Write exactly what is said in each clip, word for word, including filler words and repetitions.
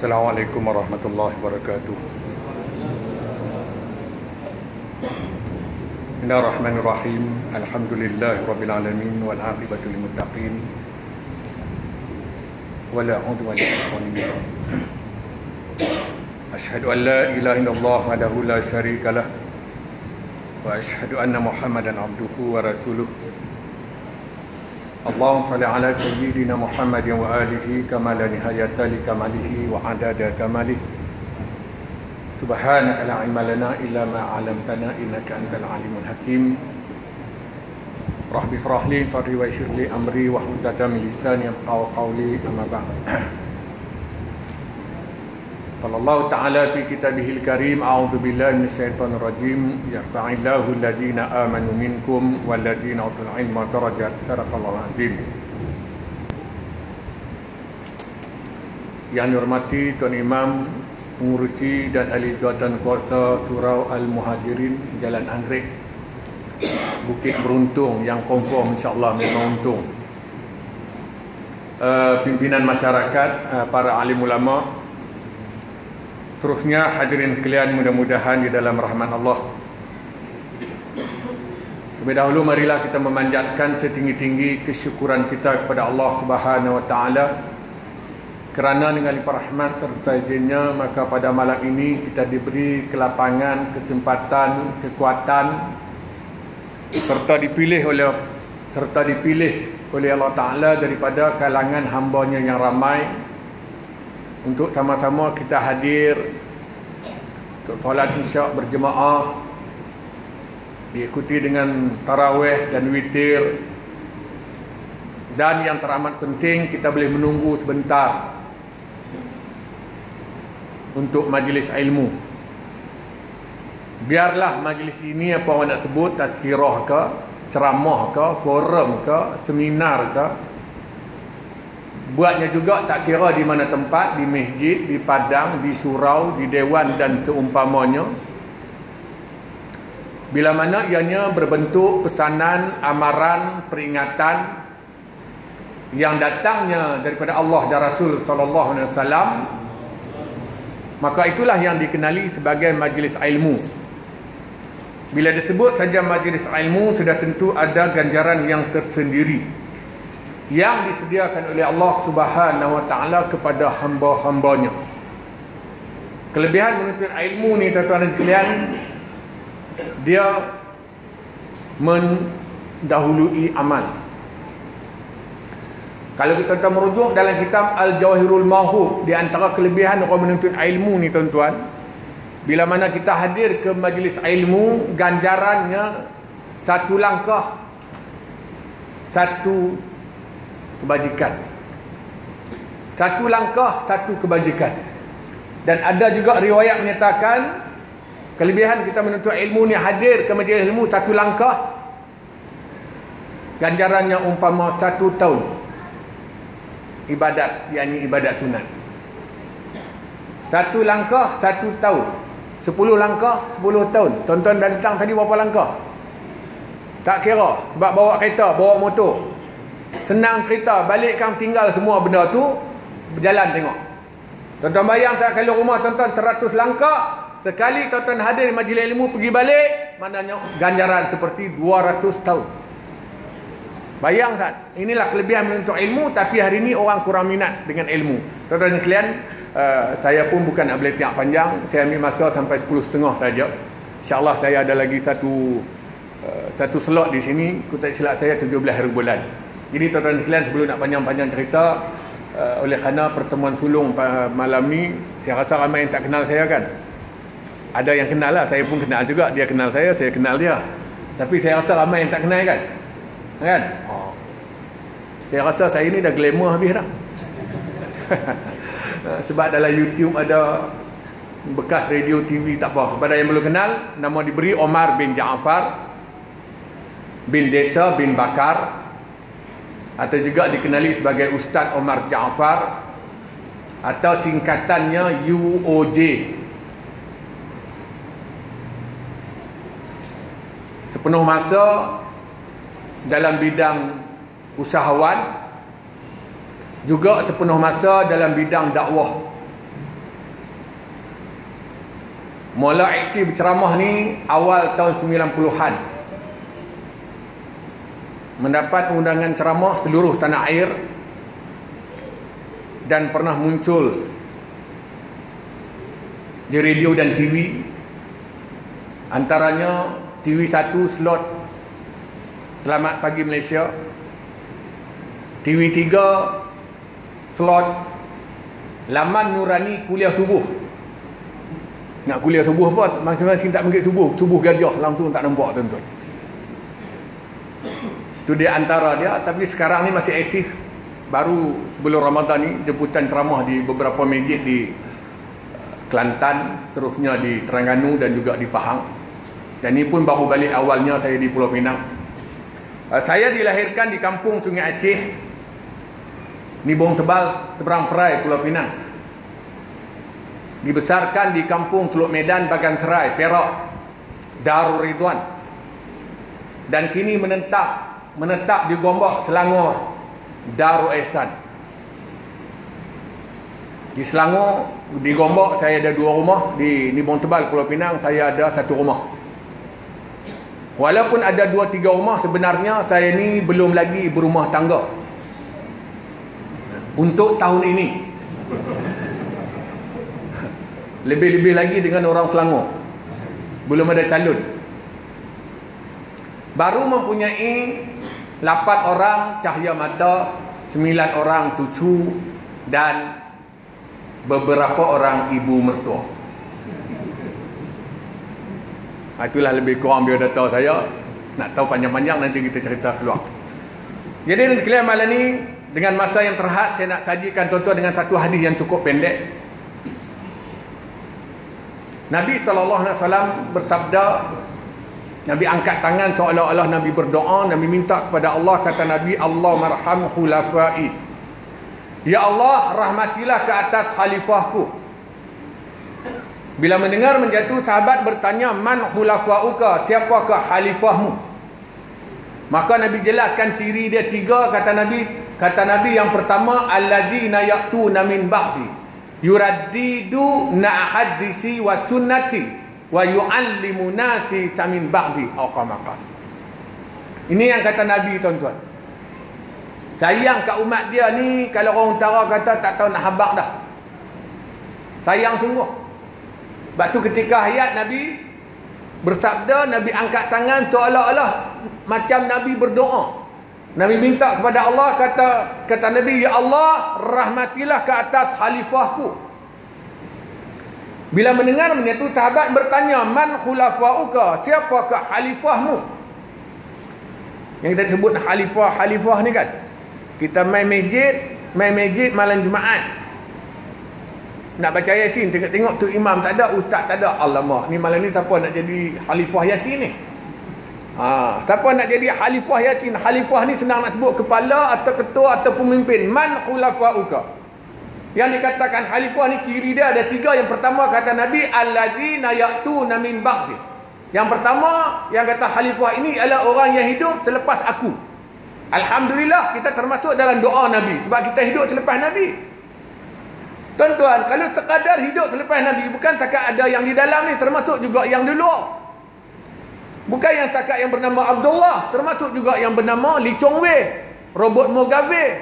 Assalamualaikum warahmatullahi wabarakatuh. Bismillahirrahmanirrahim. Alhamdulillahirabbil alamin wal 'aqibatu lil muttaqin. Wala 'udwana illa 'alal zalimin. Asyhadu an la ilaha illallah wahdahu la syarika lah wa asyhadu anna Muhammadan 'abduhu wa rasuluh. Allahumma salli ala sayyidina Muhammadin wa alihi kama la nihayata li kamalihi wa adada kamalihi. Subhanaka la ilma lana illa ma 'allamtana innaka antal alimul hakim. Rabbi shrah li sadri wa yassir li amri wa hlul 'uqdatam min lisani yafqahu qawli. Amma ba'd. Qala Allah ta'ala fi kitabihil karim, a'udzu billahi minasyaitonir rajim, yarfa'illahu alladhina amanu minkum walladhina utul ilma darajat. Sadaqallahu azim. Yang dihormati Tuan Imam, pengurusi dan ahli jawatan kuasa Surau Al-Muhajirin Jalan Anggrek, Bukit Beruntung, yang confirm insya-Allah memang untung. Uh, pimpinan masyarakat, uh, para alim ulama, terusnya hadirin sekalian, mudah-mudahan di dalam rahmat Allah. Terlebih dahulu marilah kita memanjatkan setinggi-tinggi kesyukuran kita kepada Allah Subhanahu wa taala, kerana dengan limpah rahmat serta izinnya maka pada malam ini kita diberi kelapangan, kesempatan, kekuatan serta dipilih oleh serta dipilih oleh Allah Taala daripada kalangan hamba-Nya yang ramai untuk sama-sama kita hadir untuk solat isyak berjemaah, diikuti dengan tarawih dan witir, dan yang teramat penting kita boleh menunggu sebentar untuk majlis ilmu. Biarlah majlis ini apa orang nak sebut, tazkirah ke, ceramah ke, forum ke, seminar ke, buatnya juga tak kira di mana tempat, di masjid, di padang, di surau, di dewan dan seumpamanya. Bila mana ianya berbentuk pesanan, amaran, peringatan yang datangnya daripada Allah dan Rasul sallallahu alaihi wasallam, maka itulah yang dikenali sebagai majlis ilmu. Bila disebut saja majlis ilmu, sudah tentu ada ganjaran yang tersendiri yang disediakan oleh Allah Subhanahu wa taala kepada hamba-hambanya. Kelebihan menuntut ilmu ni tuan-tuan dan sekalian, dia mendahului amal. Kalau kita tuan merujuk dalam kitab Al-Jawahirul Mahub, di antara kelebihan orang menuntut ilmu ni tuan-tuan, bila mana kita hadir ke majlis ilmu, ganjarannya satu langkah, satu kebajikan. Satu langkah, satu kebajikan. Dan ada juga riwayat menyatakan kelebihan kita menuntut ilmu ni, hadir ke majlis ilmu satu langkah, ganjarannya umpama satu tahun ibadat, yakni ibadat sunat. Satu langkah, satu tahun. Sepuluh langkah, sepuluh tahun. Tonton datang tadi berapa langkah? Tak kira. Sebab bawa kereta, bawa motor. Senang cerita, balik kan tinggal semua benda tu, berjalan tengok. Tuan-tuan bayang tak, kalau rumah tuan-tuan seratus langkah, sekali tuan-tuan hadir majlis ilmu pergi balik, maknanya ganjaran seperti dua ratus tahun. Bayang tak? Inilah kelebihan menuntut ilmu, tapi hari ini orang kurang minat dengan ilmu. Tuan-tuan dan sekalian, uh, saya pun bukan nak boleh tiap panjang, saya ambil masa sampai sepuluh setengah saja. InsyaAllah saya ada lagi satu uh, satu slot di sini, kata silap saya tujuh belas hari bulan. Jadi tuan-tuan sekalian, sebelum nak panjang-panjang cerita, uh, oleh kerana pertemuan sulung malam ni, saya rasa ramai yang tak kenal saya kan. Ada yang kenal lah, saya pun kenal juga. Dia kenal saya, saya kenal dia. Tapi saya rasa ramai yang tak kenal kan. Kan? Oh. Saya rasa saya ni dah glamour habis dah. Sebab dalam YouTube ada bekas radio T V, tak apa. Kepada yang belum kenal, nama diberi Omar bin Ja'far bin Desa bin Bakar, atau juga dikenali sebagai Ustaz Omar Ja'far, atau singkatannya U O J. Sepenuh masa dalam bidang usahawan, juga sepenuh masa dalam bidang dakwah. Mula aktif ceramah ni awal tahun sembilan puluhan. Mendapat undangan ceramah seluruh tanah air dan pernah muncul di radio dan T V. Antaranya T V satu slot Selamat Pagi Malaysia, T V tiga slot Laman Nurani Kuliah Subuh. Nak kuliah subuh apa? Masing-masing tak mungkin subuh. Subuh gajah langsung tak nampak tuan-tuan. Itu dia antara dia. Tapi sekarang ni masih aktif. Baru sebelum Ramadan ni jemputan ceramah di beberapa masjid di Kelantan, terusnya di Terengganu dan juga di Pahang. Dan ini pun baru balik awalnya saya di Pulau Pinang. Saya dilahirkan di kampung Sungai Aceh, Nibong Tebal, seberang Perai, Pulau Pinang. Dibesarkan di kampung Teluk Medan, Bagan Serai, Perak, Darul Ridwan. Dan kini menetap menetap di Gombak, Selangor, Darul Ihsan. Di Selangor, di Gombak saya ada dua rumah. Di Nibong Tebal, Pulau Pinang saya ada satu rumah. Walaupun ada dua tiga rumah, sebenarnya saya ni belum lagi berumah tangga untuk tahun ini. Lebih-lebih lagi dengan orang Selangor, belum ada calon. Baru mempunyai lapan orang cahaya mata, sembilan orang cucu dan beberapa orang ibu mertua. Itulah lebih kurang biodata saya. Nak tahu panjang-panjang nanti kita cerita keluar. Jadi sekalian malam ni, dengan masa yang terhad, saya nak sajikan tuan-tuan dengan satu hadis yang cukup pendek. Nabi sallallahu alaihi wasallam bersabda, Nabi angkat tangan seolah-olah Nabi berdoa, Nabi minta kepada Allah, kata Nabi, Allah marham khulafai. Ya Allah, rahmatilah ke atas khalifahku. Bila mendengar menjatuh, sahabat bertanya, man khulafauka, siapakah khalifahmu? Maka Nabi jelaskan ciri dia tiga, kata Nabi. Kata Nabi yang pertama, alladzina ya'tuna min ba'di yuraddidu na'hadisi wa sunnati wa yu'allimu nasi samin ba'di aqamaqan. Ini yang kata Nabi, tuan-tuan. Sayang kat umat dia ni, kalau orang utara kata tak tahu nak habaq dah. Sayang sungguh. Sebab tu ketika hayat Nabi bersabda, Nabi angkat tangan seolah-olah macam Nabi berdoa. Nabi minta kepada Allah, kata kata Nabi, ya Allah, rahmatilah ke atas khalifahku. Bila mendengar menyentuh, sahabat bertanya, man khulafauka, siapakah khalifahmu? Yang kita sebut khalifah, khalifah ni kan, kita main masjid, main masjid malam Jumaat, nak baca Yasin, tengok-tengok tu imam tak ada, ustaz tak ada. Alamak, ni malam ni siapa nak jadi khalifah Yasin ni? Ha, siapa nak jadi khalifah Yasin? Khalifah ni senang nak sebut, kepala atau ketua atau pemimpin. Man khulafauka. Yang dikatakan khalifah ni ciri dia ada tiga. Yang pertama kata Nabi, alladzina ya'tuna min ba'di. Yang pertama yang kata khalifah ini adalah orang yang hidup selepas aku. Alhamdulillah kita termasuk dalam doa Nabi, sebab kita hidup selepas Nabi. Tuan-tuan, kalau sekadar hidup selepas Nabi, bukan takat ada yang di dalam ni, termasuk juga yang di luar. Bukan yang takat yang bernama Abdullah, termasuk juga yang bernama Lee Chong Wei, Robert Mugabe,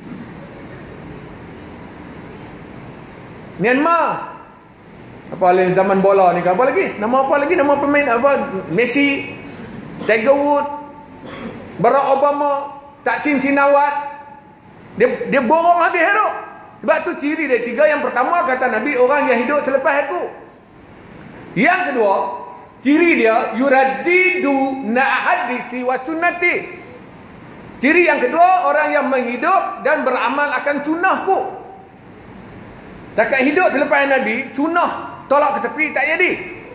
Myanmar. Apa lagi zaman bola ni, apa lagi? Nama apa lagi? Nama pemain apa? Messi, Tiger Woods, Barack Obama, Thaksin Shinawatra. Dia dia borong habis hidup. Sebab tu ciri dia tiga. Yang pertama kata Nabi, orang yang hidup selepas aku. Yang kedua, ciri dia yuraddidu na'hadisi wa sunnati. Ciri yang kedua, orang yang menghidup dan beramal akan sunnahku. Takat hidup selepas Nabi, sunnah tolak ke tepi, tak jadi.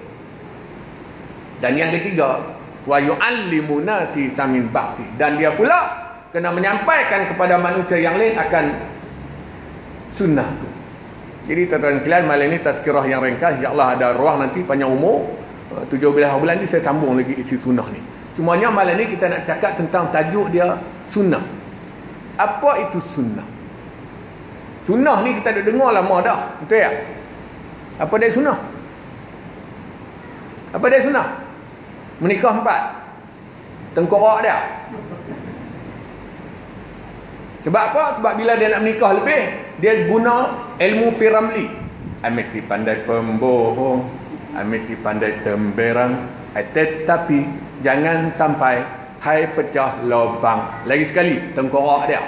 Dan yang ketiga, wa yu'allimu nasi samin ba'di. Dan dia pula kena menyampaikan kepada manusia yang lain akan sunnah tu. Jadi tuan-tuan sekalian, malam ini tazkirah yang ringkas. InsyaAllah ada ruang nanti panjang umur, tujuh belas bulan ni saya sambung lagi isi sunnah ni. Cumanya malam ni kita nak cakap tentang tajuk dia, sunnah. Apa itu sunnah? Sunnah ni kita dah dengar lama dah, betul tak? Apa dia sunnah? Apa dia sunnah? Menikah empat. Tengkorak dia. Sebab apa? Sebab bila dia nak menikah lebih, dia guna ilmu piramli. Amiti pandai pembohong, amiti pandai temberang, tetapi jangan sampai hai pecah lubang. Lagi sekali, tengkorak dia.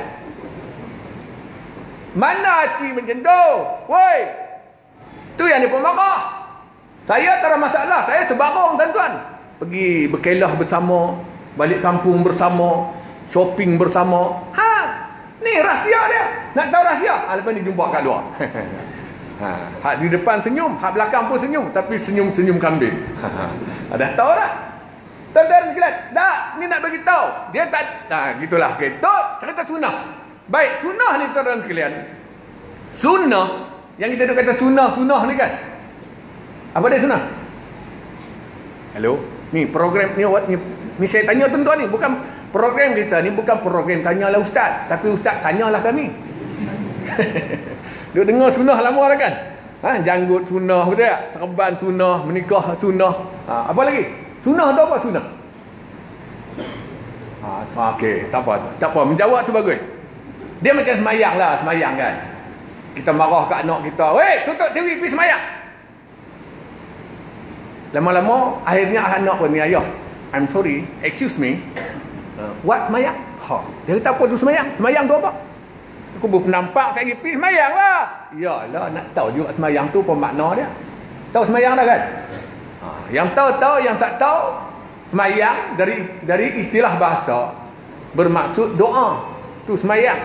Mana hati macam tu? Woi, tu yang dia pemarah. Saya tak ada masalah. Saya sebarang, tuan-tuan. Pergi berkelah bersama, balik kampung bersama, shopping bersama. Ha, ni rahsia dia. Nak tahu rahsia? Ha, lepas ni jumpa kat luar. Ha, hak di depan senyum, hak belakang pun senyum, tapi senyum-senyum kambing. Ha, dah tahu dah. Tuan-tuan sekalian, dah, ni nak bagi tahu. Dia tak, nah, gitulah. Okay. Tu cerita sunnah. Baik, sunnah ni tuan-tuan sekalian. Sunnah, yang kita duk kata sunnah-sunnah ni kan. Apa dia sunnah? Hello? Ni program ni, ni, ni saya tanya tuan-tuan ni. Bukan program kita ni, bukan program tanyalah ustaz. Tapi ustaz tanyalah kami. Duk dengar sunnah lama dah kan? Ha, janggut sunnah, betul tak? Serban sunnah, menikah sunnah. Ha, apa lagi? Sunnah tu apa sunnah? Ha, okey, tak apa. Tak apa, menjawab tu bagus. Dia macam semayang lah, semayang kan. Kita marah kat anak kita. Weh, tutup T V, pergi semayang. Lama-lama, akhirnya anak pun ni, ayah. I'm sorry, excuse me. Uh, what semayang? Ha, dia kata apa tu semayang? Semayang tu apa? Aku pun nampak kat G P, semayang lah. Yalah, nak tahu juga semayang tu apa makna dia. Tahu semayang dah kan? Ha, yang tahu-tahu, yang tak tahu, semayang dari dari istilah bahasa bermaksud doa. Tu semayang.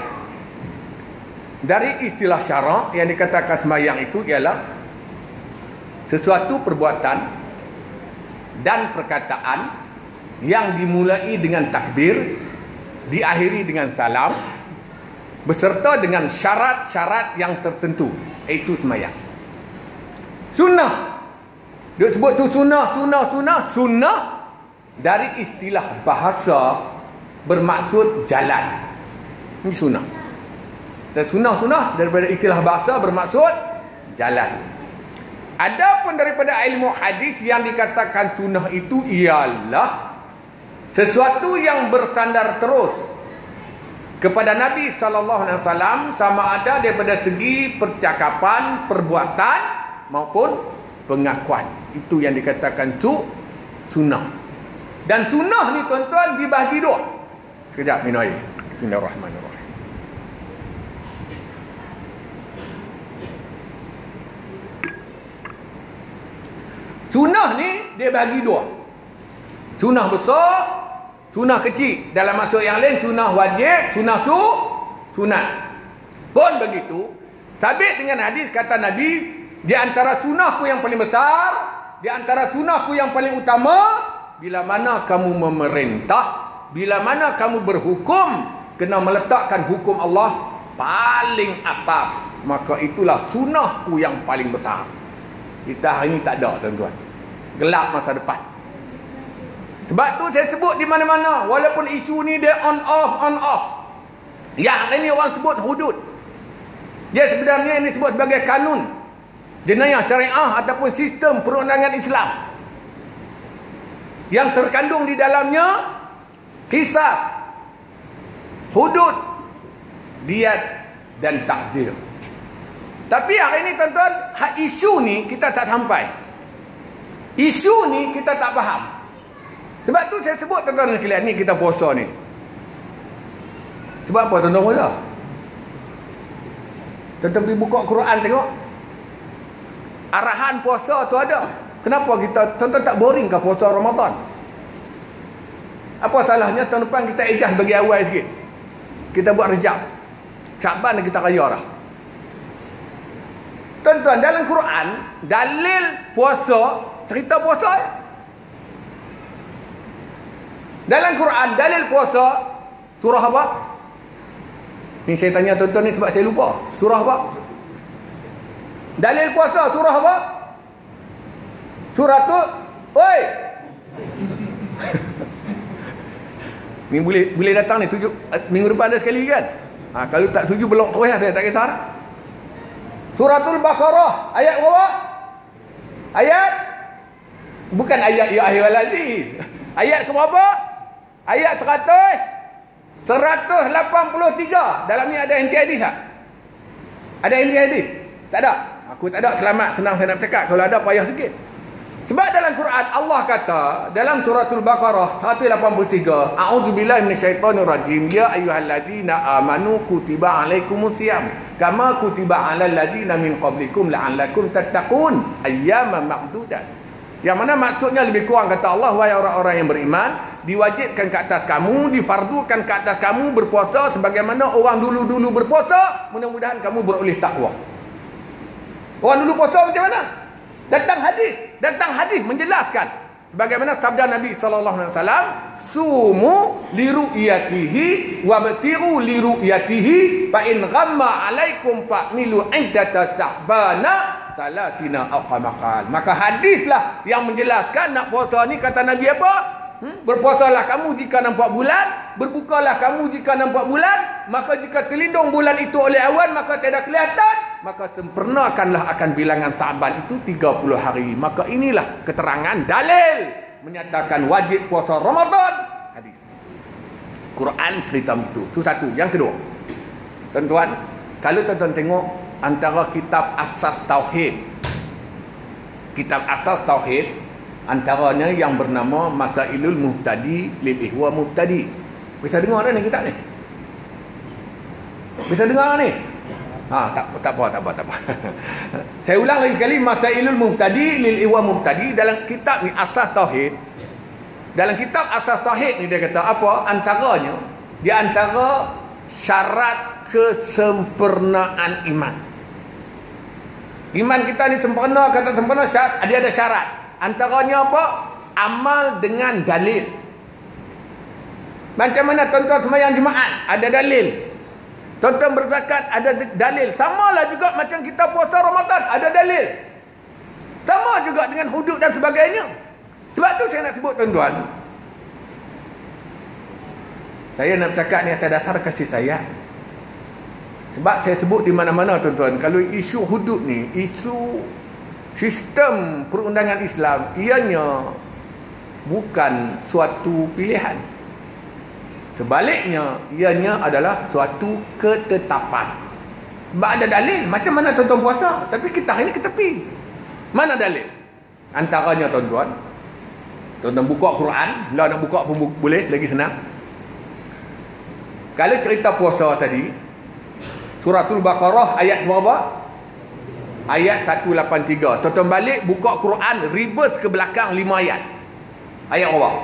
Dari istilah syarak yang dikatakan semayang itu ialah sesuatu perbuatan dan perkataan yang dimulai dengan takbir, diakhiri dengan salam, beserta dengan syarat-syarat yang tertentu. Itu semayang. Sunnah. Dia sebut tu sunnah, sunnah, sunnah. Sunnah dari istilah bahasa bermaksud jalan. Ini sunnah. Dan sunnah-sunnah daripada istilah bahasa bermaksud jalan. Adapun daripada ilmu hadis yang dikatakan sunnah itu ialah sesuatu yang bersandar terus kepada Nabi sallallahu alaihi wasallam, sama ada daripada segi percakapan, perbuatan maupun pengakuan. Itu yang dikatakan tu sunnah. Dan sunnah ni tuan-tuan dibahagi dua. Sekejap minum air. Bismillahirrahmanirrahim. Sunnah ni dia bagi dua. Sunnah besar, sunnah kecil. Dalam maksud yang lain, sunnah wajib, sunnah tu sunat. Pun begitu, sabit dengan hadis kata Nabi, di antara sunnahku yang paling besar, di antara sunnahku yang paling utama, bila mana kamu memerintah, bila mana kamu berhukum, kena meletakkan hukum Allah paling atas, maka itulah sunnahku yang paling besar. Kita hari ini tak ada, tuan-tuan. Gelap masa depan. Sebab tu saya sebut di mana-mana, walaupun isu ni dia on off on off. Yang ini orang sebut hudud. Dia sebenarnya ini sebut sebagai kanun jenayah syariah ataupun sistem perundangan Islam. Yang terkandung di dalamnya qisas, hudud, diyat dan takzir. Tapi hari ini tuan-tuan, isu ni kita tak sampai. Isu ni kita tak faham. Sebab tu saya sebut tuan-tuan sekalian, ni kita puasa ni. Sebab apa tuan-tuan puasa? Tuan-tuan pergi buka Quran tengok. Arahan puasa tu ada. Kenapa kita, tuan-tuan tak boring ke puasa Ramadan? Apa salahnya tahun depan kita ijaz bagi awal sikit. Kita buat Rejab. Syaban kita raya dah. Tuan-tuan, dalam Quran, dalil puasa, cerita puasa ya? Dalam Quran, dalil puasa, surah apa? Ni saya tanya tuan-tuan ni sebab saya lupa. Surah apa? Dalil puasa, surah apa? Surah tu, oi! Ni boleh boleh datang ni, tujuh, minggu depan ada sekali kan? Ha, kalau tak setuju, belok terus saya tak kisah. Suratul Baqarah ayat berapa? Ayat Bukan ayat ya ayyuhal aziz. Ayat ke berapa? Ayat seratus seratus lapan puluh tiga. Dalam ni ada inti hadis tak? Ada inti hadis? Tak ada. Aku tak ada, selamat, senang saya nak cakap. Kalau ada payah sikit. Sebab dalam Quran Allah kata dalam suratul Baqarah seratus lapan puluh tiga, a'udzubillahi minasyaitonir rajim, ya ayyuhalladzina amanu kutiba alaikumusiyam kama kutiba alal ladzina min qablikum la'allakum tattaqun ayyaman ma'dudat. Yang mana maksudnya lebih kurang kata Allah, wahai orang-orang yang beriman, diwajibkan ke atas kamu, difardukan ke atas kamu berpuasa sebagaimana orang dulu-dulu berpuasa, mudah-mudahan kamu beroleh takwa. Orang dulu puasa macam mana? Datang hadis, datang hadis menjelaskan bagaimana sabda Nabi sallallahu alaihi wasallam, sumu li ru'yatihi wa batiru li ru'yatihi fa in ghamma alaikum fa'milu iddata ta'bana salatina aw qamaqal. Maka hadislah yang menjelaskan nak puasa ni, kata Nabi apa? Hmm? Berpuasalah kamu jika nampak bulan, berbukalah kamu jika nampak bulan, maka jika terlindung bulan itu oleh awan maka tidak kelihatan, maka sempurnakanlah akan bilangan Sa'ban itu tiga puluh hari. Maka inilah keterangan dalil menyatakan wajib puasa Ramadan. Hadis Quran cerita itu. Itu satu. Yang kedua, tuan-tuan, kalau tuan-tuan tengok antara kitab asas tauhid, kitab asas tauhid, antaranya yang bernama Masailul Muhtadi lil Ihwa Muhtadi. Bisa dengar ni kitab ni? Bisa dengar ni? Ha, tak tak apa, tak apa, tak apa. Saya ulang lagi sekali, Masailul Muhtadi lil Ihwa Muhtadi, dalam kitab ni asas tauhid. Dalam kitab asas tauhid ni dia kata apa? Antaranya, di antara syarat kesempurnaan iman. Iman kita ni sempurna, kata sempurna, syarat, dia ada syarat. Antaranya apa? Amal dengan dalil. Macam mana tuan-tuan sembahyang Jumaat? Ada dalil. Tuan-tuan berzakat? Ada dalil. Samalah juga macam kita puasa Ramadan. Ada dalil. Sama juga dengan hudud dan sebagainya. Sebab tu saya nak sebut tuan-tuan, saya nak cakap ni atas dasar kasih sayang. Sebab saya sebut di mana-mana tuan-tuan, kalau isu hudud ni, isu sistem perundangan Islam, ianya bukan suatu pilihan. Sebaliknya, ianya adalah suatu ketetapan. Sebab ada dalil. Macam mana tuan-tuan puasa? Tapi kita hari ni ke tepi. Mana dalil? Antaranya tuan-tuan, tuan-tuan buka Quran. Lah nak buka pun boleh, lagi senang. Kalau cerita puasa tadi, suratul Baqarah ayat berapa? Ayat seratus lapan puluh tiga. Tuan-tuan balik buka Quran, reverse ke belakang lima ayat. Ayat berapa?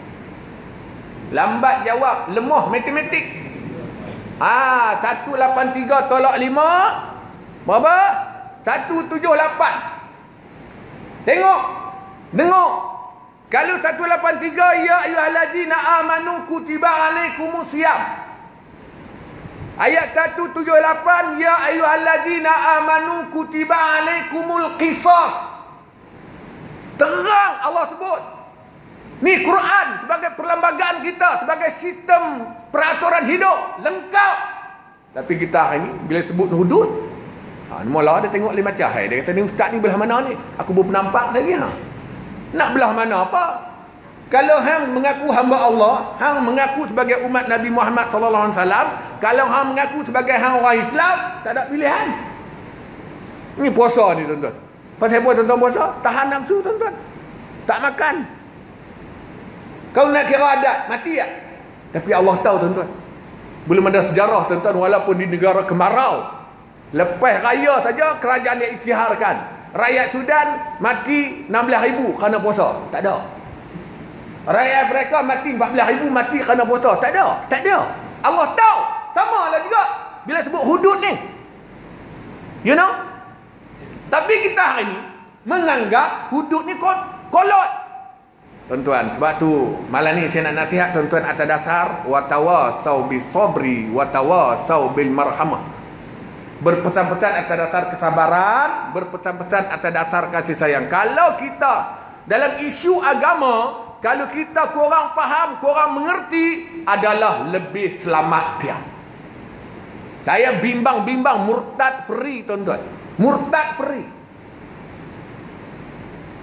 Lambat jawab, lemah matematik. Ah, seratus lapan puluh tiga tolak lima berapa? seratus tujuh puluh lapan. Tengok. Dengar. Kalau seratus lapan puluh tiga, ya ayyuhallazina amanu kutiba alaikumusiyam. Ayat seratus tujuh puluh lapan, ya ayyuhalladzina amanu kutiba alaikumul qisas. Terang Allah sebut. Ni Quran sebagai perlembagaan kita, sebagai sistem peraturan hidup lengkap. Tapi kita hari ni bila sebut hudud, ha, mula dia tengok lima cahaya. Dia kata, ni ustaz ni belah mana ni? Aku baru nampak tadi. Ha. Nak belah mana apa? Kalau hang mengaku hamba Allah, hang mengaku sebagai umat Nabi Muhammad sallallahu alaihi wasallam, kalau hang mengaku sebagai hang orang Islam, tak ada pilihan. Ini puasa ni tuan-tuan. Pasal apa tuan-tuan puasa? Tahan nafsu tuan-tuan. Tak makan. Kau nak kira adat, mati tak? Tapi Allah tahu tuan-tuan. Belum ada sejarah tuan-tuan, walaupun di negara kemarau, lepas raya saja kerajaan dia isytiharkan, rakyat Sudan mati enam belas ribu kerana puasa. Tak ada. Rakyat mereka mati empat belas ribu mati kerana puasa. Tak ada. Tak ada. Allah tahu. Sama lah juga bila sebut hudud ni. You know? Tapi kita hari ni menganggap hudud ni kolot. Tuan-tuan, sebab tu malam ni saya nak nasihat tuan-tuan atas dasar watawasau bis sabri watawasau bil marhamah. Berpesan-pesan atas dasar kesabaran, berpesan-pesan atas dasar kasih sayang. Kalau kita dalam isu agama, kalau kita kurang faham, kurang mengerti, adalah lebih selamat dia. Saya bimbang-bimbang murtad free tuan-tuan. Murtad free.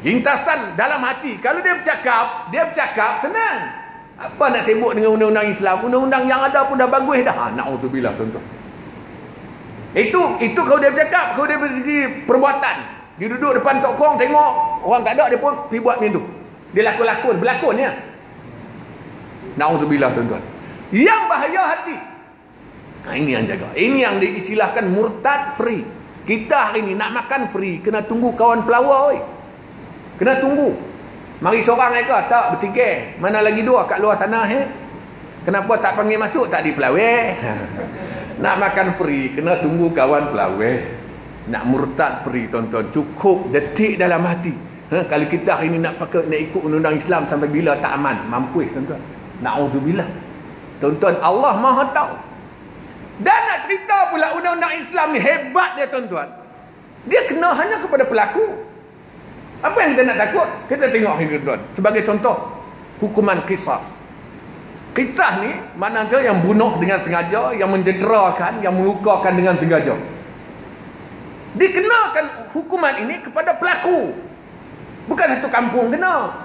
Intasan dalam hati. Kalau dia bercakap, dia bercakap senang. Apa nak sibuk dengan undang-undang Islam? Undang-undang yang ada pun dah bagus dah. Ha, na'udzubillah tuan-tuan. Itu itu kalau dia bercakap, kalau dia berdiri perbuatan. Dia duduk depan tokong tengok orang tak ada, dia pun pergi buat macam tu. Dia lakon-lakon, berlakon ya. Na'udzubillah tuan-tuan. Yang bahaya hati. Nah, ini yang jaga. Ini yang diistilahkan murtad free. Kita hari ni nak makan free, kena tunggu kawan pelawar oi. Kena tunggu. Mari seorang mereka tak bertiga. Mana lagi dua kat luar tanah eh. Kenapa tak panggil masuk? Tak di pelawar. Nak makan free, kena tunggu kawan pelawar. Nak murtad free tuan-tuan, cukup detik dalam hati. Ha, kalau kita hari ni nak pakai nak ikut undang-undang Islam sampai bila tak aman, mampu tuan-tuan. Na'udzubillah. Tuan-tuan, Allah Maha tahu. Dan nak cerita pula undang-undang Islam ni hebat dia tuan-tuan. Dia kena hanya kepada pelaku. Apa yang kita nak takut? Kita tengok ini tuan-tuan. Sebagai contoh, hukuman qisas. Qisas ni maknanya yang bunuh dengan sengaja, yang mencederakan, yang melukakan dengan sengaja. Dikenakan hukuman ini kepada pelaku. Bukan satu kampung kena.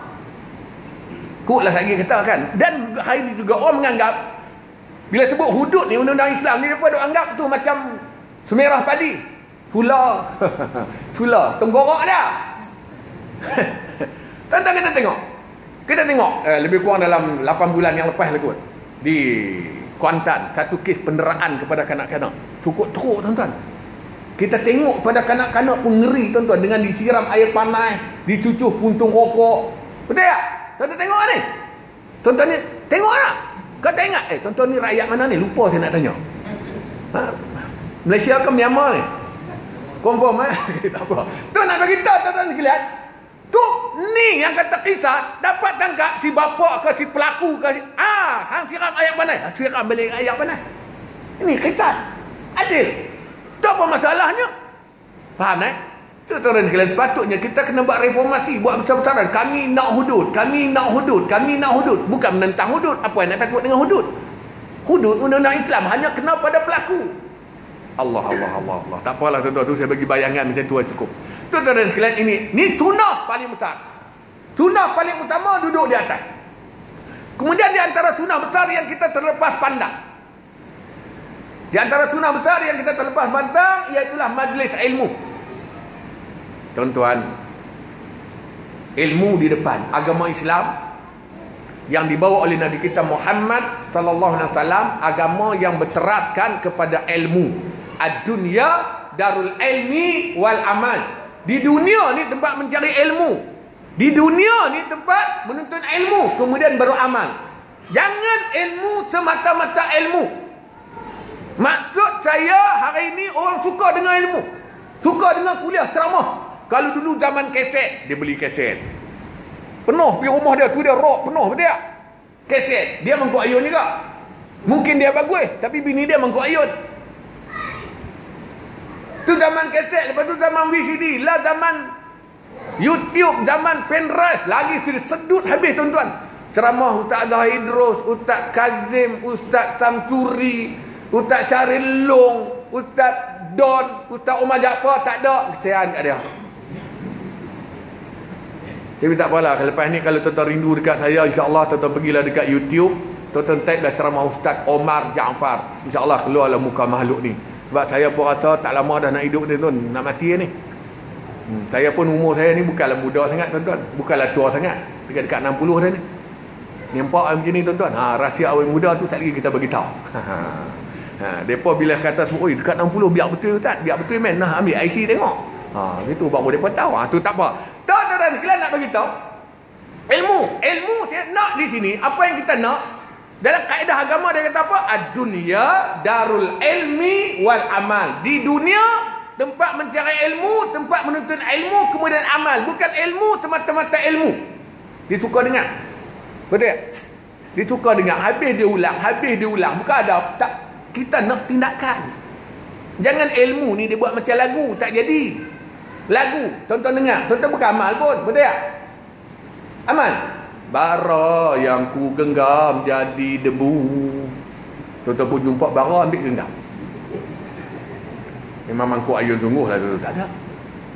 Kutlah lagi kata kan. Dan hari ini juga orang menganggap bila sebut hudud ni, undang-undang Islam ni, mereka duk anggap tu macam semerah padi. Sula. Sula. Tenggorok dah. Tuan-tuan kita tengok. Kita tengok. Eh, lebih kurang dalam lapan bulan yang lepas lah kot. Di Kuantan. Satu kes penderaan kepada kanak-kanak. Cukup teruk tuan-tuan. Kita tengok pada kanak-kanak pun ngeri tuan-tuan. Dengan disiram air panas. Dicucuh puntung rokok. Betul tak? Tuan-tuan tengok ni. Tuan-tuan ni. Tengok tak? Kau tak ingat? Eh, tuan-tuan ni rakyat mana ni? Lupa saya nak tanya. Ha? Malaysia ke Myanmar ni? Confirm eh? Tak apa. Tu nak bagi tahu tuan-tuan sekalian. Tu ni yang kata kisah dapat tangkap si bapa ke si pelaku ke si ah, hang siram ayat panas. Siram balik ayat panas. Ini kisah. Adil. Tu apa masalahnya? Faham eh? Tu tuan-tuan sekalian, sepatutnya kita kena buat reformasi, buat besar-besaran. Kami nak hudud, kami nak hudud, kami nak hudud. Bukan menentang hudud. Apa yang nak takut dengan hudud? Hudud undang-undang Islam hanya kena pada pelaku. Allah, Allah, Allah, Allah. Tak apalah tuan-tuan, tu saya bagi bayangan macam tu cukup. Tuan-tuan sekalian, ini ni sunnah paling besar. Sunnah paling utama duduk di atas. Kemudian di antara sunnah besar yang kita terlepas pandang. Di antara sunnah besar yang kita terlepas pandang iaitulah majlis ilmu. Tuan-tuan, ilmu di depan agama Islam yang dibawa oleh Nabi kita Muhammad sallallahu alaihi wasallam, agama yang berteraskan kepada ilmu. Ad-dunya darul ilmi wal amal. Di dunia ni tempat mencari ilmu. Di dunia ni tempat menuntut ilmu, kemudian baru amal. Jangan ilmu semata-mata ilmu. Maksud saya hari ini orang suka dengan ilmu. Suka dengan kuliah ceramah. Kalau dulu zaman kaset, dia beli kaset. Penuh pergi rumah dia, tu dia rock penuh dia. Kaset, dia mengkut ayun juga. Mungkin dia bagus, tapi bini dia mengkut ayun. Tu zaman kaset, lepas tu zaman V C D, lah zaman YouTube, zaman pendrive, lagi sedut habis tuan-tuan. Ceramah Ustaz Zahid Idrus, Ustaz Kazim, Ustaz Samsuri, Ustaz Syaril Long, Ustaz Don, Ustaz Umar Jaafar, tak ada. Kesian kat dia. Tapi tak apalah, lepas ni kalau tuan-tuan rindu dekat saya, insya-Allah tuan-tuan pergilah dekat YouTube, tuan-tuan type dah ceramah Ustaz Omar Jaafar. Insya-Allah keluarlah muka makhluk ni. Sebab saya pun rasa tak lama dah nak hidup ni tuan, nak mati ni. Hmm, saya pun umur saya ni bukanlah muda sangat tuan-tuan, bukanlah tua sangat, dekat-dekat enam puluh dah ni. Nampak macam ni tuan-tuan. Ha, rahsia awet muda tu tak lagi kita bagi tahu. Ha, depa bila kata semua, oi dekat enam puluh biar betul Ustaz, biar betul men, nah ambil I C tengok. Ha, gitu baru depa tahu. Ha, tu tak apa. Tuan-tuan sekalian nak bagi tahu. Ilmu, ilmu saya nak di sini, apa yang kita nak dalam kaedah agama dia kata apa? Ad-dunya darul ilmi wal amal. Di dunia tempat mencari ilmu, tempat menuntut ilmu, kemudian amal. Bukan ilmu semata-mata ilmu. Dia suka dengar. Betul tak? Dia suka dengar, habis dia ulang, habis dia ulang. Bukan ada tak, kita nak tindakan. Jangan ilmu ni dia buat macam lagu, tak jadi. Lagu, tuan-tuan dengar, tuan-tuan bukan amal pun, betul tak? Amal. Bara yang ku genggam jadi debu. Tuan-tuan pun jumpa bara ambil genggam. Memang mangkuk ayun sungguh lah tu, tak ada.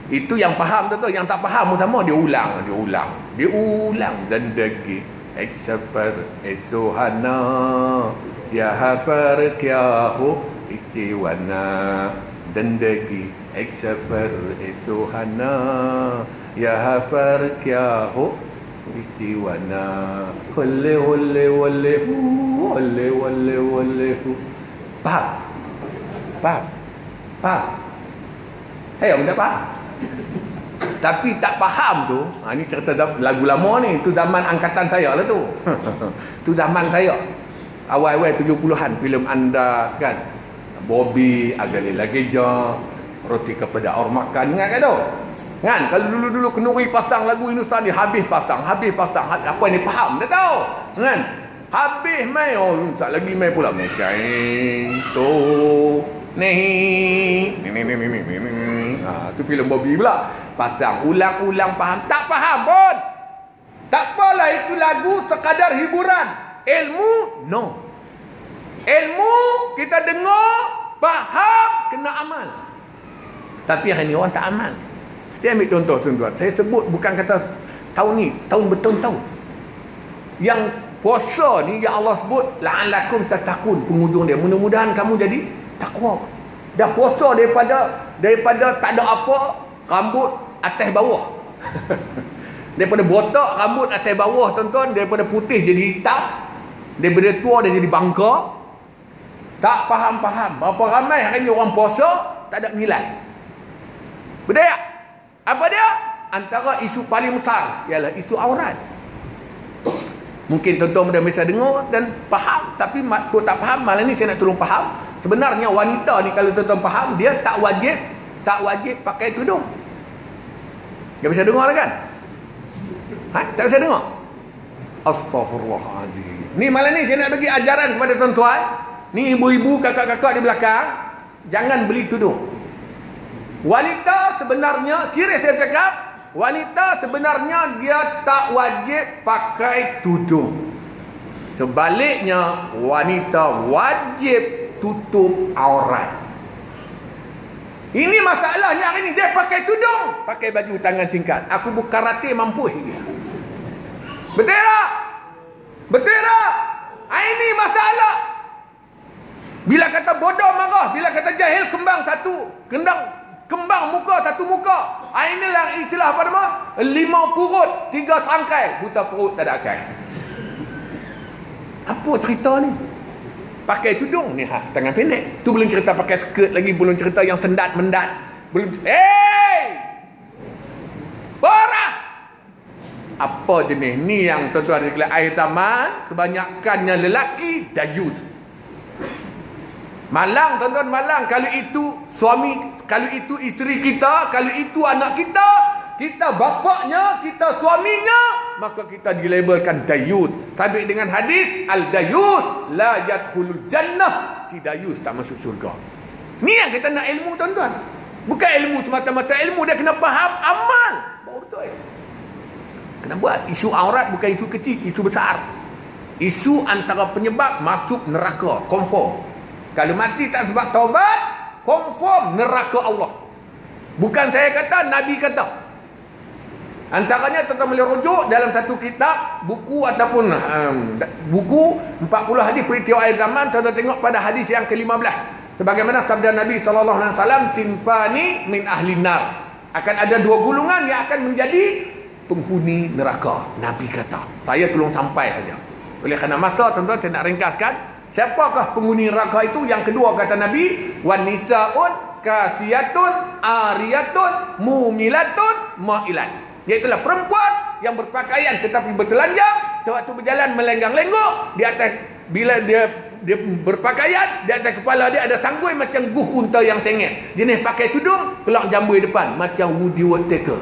Itu yang faham tu, yang tak faham sama dia ulang, dia ulang, dia ulang dan degi eksper esohana ya hafar kyahu istiwana dan degi eksper esohana ya hafar kyahu istiwana holle holle holle holle holle holle. Faham? Faham? Faham? Hey, orang tak faham? Tapi tak faham tu, ha, ni cerita lagu lama ni, tu zaman angkatan saya lah tu. Tu zaman saya. Awal-awal tujuh puluhan, filem anda kan. Bobby, Agalila Geja, Roti Kepada Orang Makan, ingat kan tu? Kan, kalau dulu-dulu Kenuri pasang lagu Hindustani, habis pasang, habis pasang. Apa ni faham, dah tahu. Kan? Habis main, oh, tak lagi main pula. Mesyai tu, ni, ni, ni, ni, ni, ni, ni. Ha, tu filem Bobby pula. Pasang ulang-ulang faham, tak faham pun. Tak apalah, itu lagu sekadar hiburan. Ilmu no. Ilmu kita dengar, faham, kena amal. Tapi hari ni orang tak amal. Saya ambil contoh tuan-tuan. Saya sebut bukan kata tahun ni, tahun bertahun-tahun. Yang puasa ni yang Allah sebut la'allakum tattaqun, penghujung dia mudah-mudahan kamu jadi takwa. Dah puasa daripada daripada tak ada apa, rambut atas bawah. Daripada botak rambut atas bawah tuan-tuan, daripada putih jadi hitam, daripada tua dia jadi bangka. Tak faham-faham. Berapa ramai hari ni orang puasa tak ada nilai. Betul tak? Apa dia? Antara isu paling besar ialah isu aurat. Mungkin tuan-tuan dah bisa dengar dan faham, tapi kau tak faham, malam ni saya nak tolong faham. Sebenarnya wanita ni kalau tuan-tuan faham, dia tak wajib tak wajib pakai tudung. Tak bisa dengar kan? Ha? Tak bisa dengar? Astaghfirullahaladzim. Ni malam ni saya nak bagi ajaran kepada tuan-tuan. Ni ibu-ibu, kakak-kakak di belakang, jangan beli tudung. Wanita sebenarnya, serius saya cakap, wanita sebenarnya dia tak wajib pakai tudung. Sebaliknya, wanita wajib tutup aurat. Ini masalahnya hari ni. Dia pakai tudung, pakai baju tangan singkat. Aku bukan karate mampu. Betul tak? Betul tak? Ini masalah. Bila kata bodoh marah, bila kata jahil kembang satu, kendang kembang muka satu muka. Inilah istilah apa nama? Lima purut, tiga serangkai. Buta perut tak ada akal. Apa cerita ni? Pakai tudung ni, ha, tangan pendek. Tu belum cerita pakai skirt lagi, belum cerita yang sendat mendat. Belum. Hey! Parah! Apa jenis ni yang tuan-tuan di akhir zaman kebanyakannya lelaki dayus. Malang tuan-tuan, malang kalau itu suami, kalau itu isteri kita, kalau itu anak kita, kita bapaknya, kita suaminya, maka kita dilabelkan dayus. Sabit dengan hadis al-dayus la yadkhulul jannah, si dayus tak masuk syurga. Ni yang kita nak ilmu tuan-tuan. Bukan ilmu semata-mata ilmu, dia kena faham amal. Baru betul. Kena buat. Isu aurat bukan isu kecil, isu besar. Isu antara penyebab masuk neraka, confirm. Kalau mati tak sebab taubat, confirm neraka Allah. Bukan saya kata, Nabi kata. Antaranya tuan-tuan boleh rujuk dalam satu kitab, buku ataupun um, buku empat puluh hadis peristiwa akhir zaman. Tuan-tuan tengok pada hadis yang ke lima belas. Sebagaimana sabda Nabi sallallahu alaihi wasallam, sinfani min ahli nar. Akan ada dua golongan yang akan menjadi penghuni neraka. Nabi kata. Saya tolong sampai saja. Oleh kerana masa tuan-tuan saya nak ringkaskan. Siapakah penghuni neraka itu? Yang kedua kata Nabi, wan nisaun kasiyatun ariyatun mumilatun mailan. Iaitulah perempuan yang berpakaian tetapi bertelanjang, sewaktu berjalan melenggang-lenggok di atas, bila dia dia berpakaian, di atas kepala dia ada sanggui macam guh unta yang sengit. Jenis pakai tudung, kelak jambui depan macam Woody Woodpecker.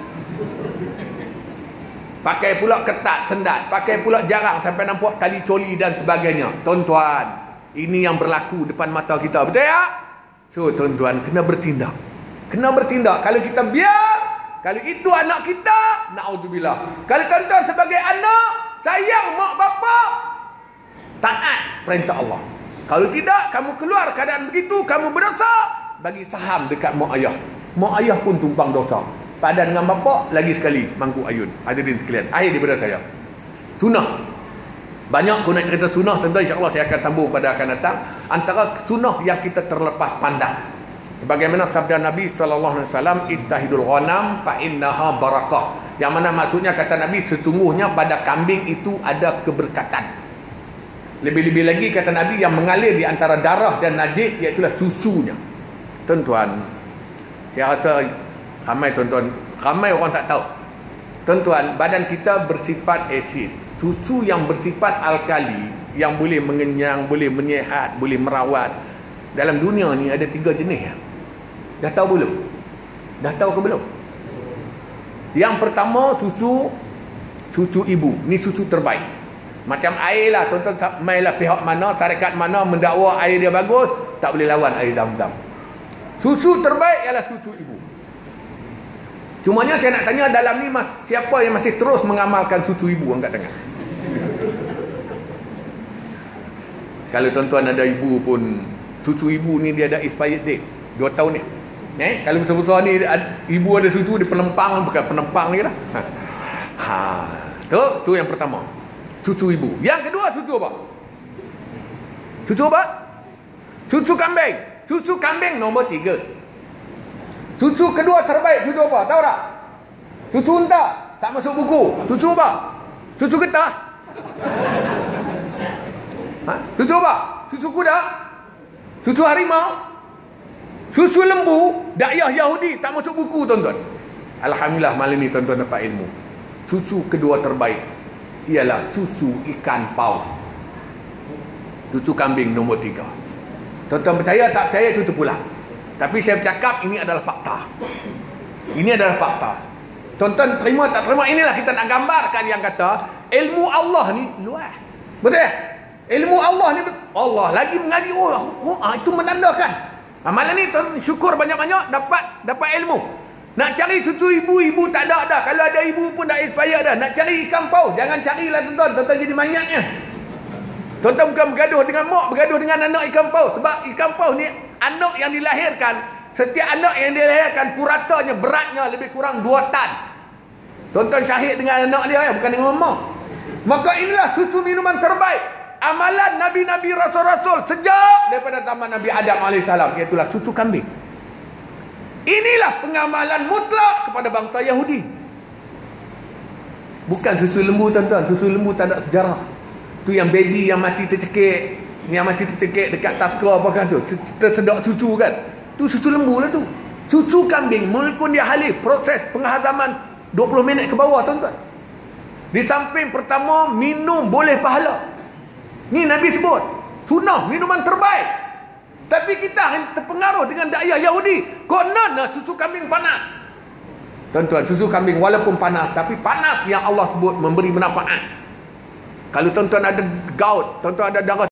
Pakai pula ketat, sendat. Pakai pula jarang sampai nampak tali coli dan sebagainya. Tuan-tuan, ini yang berlaku depan mata kita. Betul tak? So, tuan-tuan, kena bertindak. Kena bertindak. Kalau kita biar, kalau itu anak kita, na'udzubillah. Kalau tuan-tuan sebagai anak, sayang mak bapa, taat perintah Allah. Kalau tidak, kamu keluar keadaan begitu, kamu berdosa, bagi saham dekat mak ayah. Mak ayah pun tumpang dosa. Padan dengan bapa, lagi sekali mangkuk ayun. Hadirin sekalian, akhir daripada saya. Sunnah. Banyak aku nak cerita sunnah, tentu insya-Allah saya akan sambung pada akan datang. Antara sunnah yang kita terlepas pandang, bagaimana sabda Nabi sallallahu alaihi wasallam, ittahidul ghanam fa innaha barakah. Yang mana maksudnya kata Nabi, sesungguhnya pada kambing itu ada keberkatan. Lebih-lebih lagi kata Nabi, yang mengalir di antara darah dan najis iaitu susunya. Tuan-tuan, saya rasa ramai tuan-tuan, ramai orang tak tahu. Tuan-tuan, badan kita bersifat asid. Susu yang bersifat alkali, yang boleh mengenyang, boleh menyihat, boleh merawat. Dalam dunia ni ada tiga jenis. Dah tahu belum? Dah tahu ke belum? Yang pertama, susu susu ibu. Ni susu terbaik. Macam air lah, tuan-tuan, mainlah pihak mana, syarikat mana mendakwa air dia bagus, tak boleh lawan air Zam-Zam. Susu terbaik ialah susu ibu. Cumanya saya nak tanya, dalam ni mas, siapa yang masih terus mengamalkan susu ibu? Angkat tangan. Kalau tuan-tuan ada ibu pun, susu ibu ni dia ada expired date dua tahun ni. Eh, kalau besar-besar ni ibu ada susu, dia penempang, bukan penempang lagi lah. Ha. Ha. Tu, tu yang pertama. Susu ibu. Yang kedua, susu apa? Susu apa? Susu kambing. Susu kambing nombor tiga. Susu kedua terbaik, susu apa? Tahu tak? Susu unta. Tak masuk buku. Susu apa? Susu getah. Ha? Susu apa? Susu kuda. Susu harimau. Susu lembu. Dakwah Yahudi. Tak masuk buku, tuan-tuan. Alhamdulillah malam ni tuan-tuan dapat ilmu. Susu kedua terbaik ialah susu ikan paus. Susu kambing nombor tiga. Tuan-tuan percaya tak percaya itu terpulang. Tapi saya bercakap ini adalah fakta. Ini adalah fakta. Tuan-tuan terima tak terima, inilah kita nak gambarkan yang kata ilmu Allah ni luas. Betul? Ilmu Allah ni Allah lagi mengaji. Oh, oh ah, itu menandakan. Ah, malam ni tuan syukur banyak-banyak dapat dapat ilmu. Nak cari susu ibu-ibu tak ada dah. Kalau ada ibu pun dah expire dah. Nak cari ikan paus, jangan carilah tuan-tuan. Tuan-tuan jadi manyaknya. Tuan-tuan bukan bergaduh dengan mak, bergaduh dengan anak ikan paus. Sebab ikan paus ni anak yang dilahirkan, setiap anak yang dilahirkan puratanya, beratnya lebih kurang dua tan. Tuan-tuan syahid dengan anak dia, bukan dengan mak. Maka inilah susu minuman terbaik. Amalan Nabi-Nabi Rasul-Rasul sejak daripada zaman Nabi Adam alaihissalam, iaitulah susu kambing. Inilah pengamalan mutlak kepada bangsa Yahudi. Bukan susu lembu, tuan-tuan. Susu lembu tak ada sejarah. Tu yang baby yang mati tercekik, yang mati tercekik dekat taskar apa kan tu, tersedak susu kan. Tu susu lembu lah tu. Susu kambing, walaupun dia halif, proses penghazaman dua puluh minit ke bawah, tuan-tuan. Di samping pertama, minum boleh pahala. Ni Nabi sebut sunnah, minuman terbaik. Tapi kita terpengaruh dengan dakwah Yahudi. Kononnya susu kambing panas. Tuan-tuan, susu kambing walaupun panas, tapi panas yang Allah sebut memberi manfaat. Kalau tuan-tuan ada gout, tuan-tuan ada darah